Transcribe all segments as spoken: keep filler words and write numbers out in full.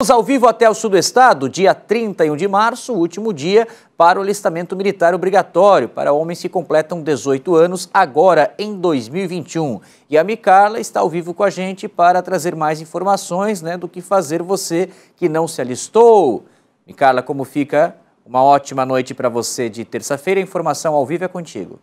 Ao vivo até o sul do estado, dia trinta e um de março, último dia para o alistamento militar obrigatório para homens que completam dezoito anos agora em dois mil e vinte e um. E a Micarla está ao vivo com a gente para trazer mais informações, né, do que fazer você que não se alistou. Micarla, como fica? Uma ótima noite para você de terça-feira. A informação ao vivo é contigo.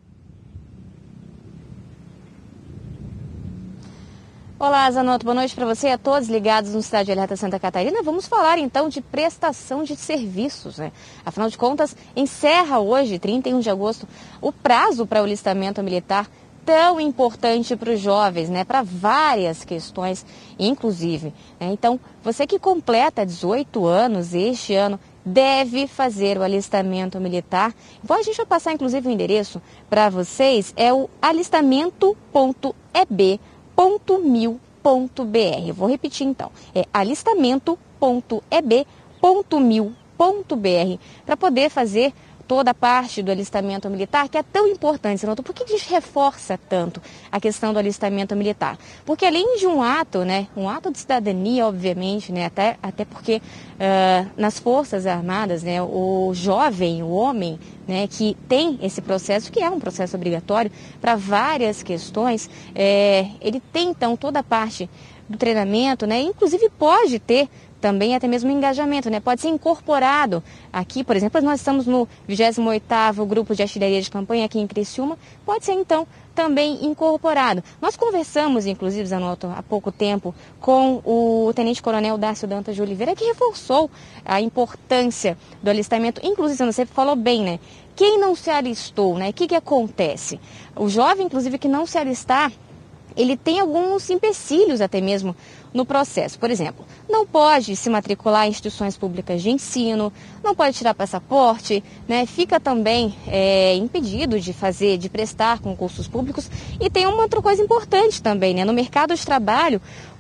Olá, Zanotto, boa noite para você e a todos ligados no Cidade Alerta Santa Catarina. Vamos falar então de prestação de serviços, né? Afinal de contas, encerra hoje, trinta e um de agosto, o prazo para o alistamento militar tão importante para os jovens, né? Para várias questões, inclusive. Né? Então, você que completa dezoito anos este ano, deve fazer o alistamento militar. Bom, a gente vai passar inclusive o endereço para vocês, é o alistamento ponto e b ponto mil ponto b r. Eu vou repetir então, é alistamento ponto e b ponto mil ponto b r para poder fazer toda a parte do alistamento militar, que é tão importante, Zanotto. Por que a gente reforça tanto a questão do alistamento militar? Porque além de um ato, né, um ato de cidadania, obviamente, né, até, até porque uh, nas Forças Armadas, né, o jovem, o homem, né, que tem esse processo, que é um processo obrigatório para várias questões, é, ele tem então toda a parte do treinamento, né, inclusive pode ter também até mesmo engajamento, né? Pode ser incorporado aqui, por exemplo, nós estamos no vigésimo oitavo Grupo de Artilharia de Campanha aqui em Criciúma, pode ser então também incorporado. Nós conversamos, inclusive, Zanotto, há pouco tempo, com o Tenente-Coronel Darcio Dantas de Oliveira, que reforçou a importância do alistamento. Inclusive, você falou bem, né? Quem não se alistou, né? O que que acontece? O jovem, inclusive, que não se alistar, ele tem alguns empecilhos até mesmo no processo. Por exemplo, não pode se matricular em instituições públicas de ensino, não pode tirar passaporte, né? Fica também é, impedido de fazer, de prestar concursos públicos. E tem uma outra coisa importante também, né? No mercado de trabalho,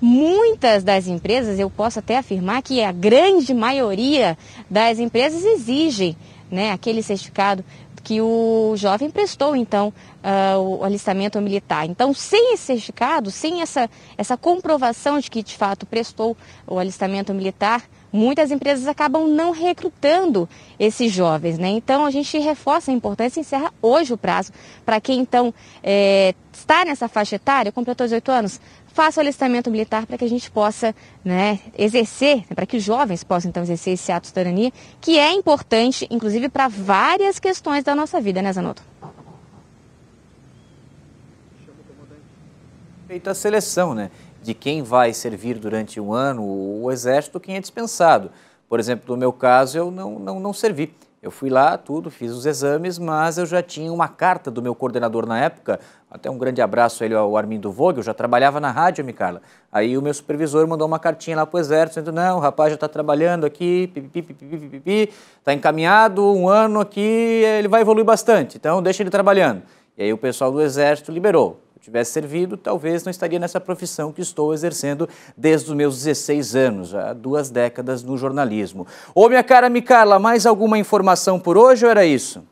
muitas das empresas, eu posso até afirmar que a grande maioria das empresas exigem, né, aquele certificado que o jovem prestou, então, uh, o alistamento militar. Então, sem esse certificado, sem essa, essa comprovação de que, de fato, prestou o alistamento militar, muitas empresas acabam não recrutando esses jovens, né? Então, a gente reforça a importância e encerra hoje o prazo para quem, então, é, está nessa faixa etária, completou dezoito anos, faça o alistamento militar para que a gente possa, né, exercer, para que os jovens possam, então, exercer esse ato de cidadania, que é importante, inclusive, para várias questões da nossa vida, né, Zanotto? Feita a seleção, né, de quem vai servir durante um ano o exército, quem é dispensado. Por exemplo, no meu caso, eu não, não, não servi. Eu fui lá, tudo, fiz os exames, mas eu já tinha uma carta do meu coordenador na época, até um grande abraço a ele, ao Armindo Vogel, eu já trabalhava na rádio, Micarla. Aí o meu supervisor mandou uma cartinha lá para o exército, dizendo, não, o rapaz já está trabalhando aqui, está encaminhado, um ano aqui, ele vai evoluir bastante, então deixa ele trabalhando. E aí o pessoal do exército liberou. Se eu tivesse servido, talvez não estaria nessa profissão que estou exercendo desde os meus dezesseis anos, já há duas décadas no jornalismo. Ô, minha cara Micarla, mais alguma informação por hoje ou era isso?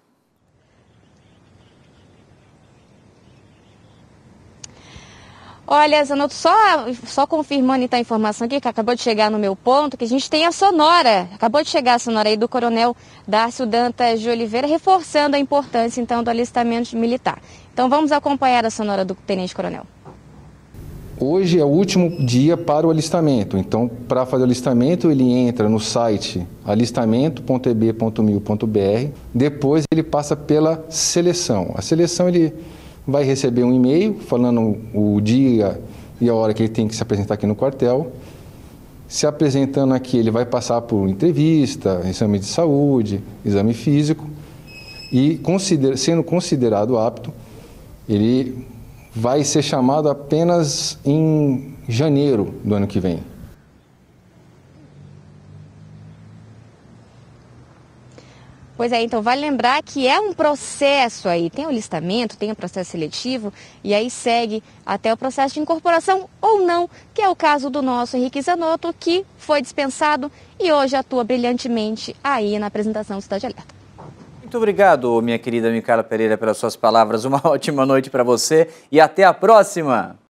Olha, Zanotto, só, só confirmando então a informação aqui, que acabou de chegar no meu ponto, que a gente tem a sonora, acabou de chegar a sonora aí do Coronel Darcio Dantas de Oliveira, reforçando a importância então do alistamento militar. Então vamos acompanhar a sonora do Tenente Coronel. Hoje é o último dia para o alistamento, então para fazer o alistamento ele entra no site alistamento ponto e b ponto mil ponto b r, depois ele passa pela seleção. A seleção ele vai receber um e-mail falando o dia e a hora que ele tem que se apresentar aqui no quartel. Se apresentando aqui, ele vai passar por entrevista, exame de saúde, exame físico e consider, sendo considerado apto, ele vai ser chamado apenas em janeiro do ano que vem. Pois é, então vale lembrar que é um processo aí, tem o listamento, tem o processo seletivo e aí segue até o processo de incorporação ou não, que é o caso do nosso Henrique Zanotto, que foi dispensado e hoje atua brilhantemente aí na apresentação do Cidade Alerta. Muito obrigado, minha querida Micarla Pereira, pelas suas palavras. Uma ótima noite para você e até a próxima!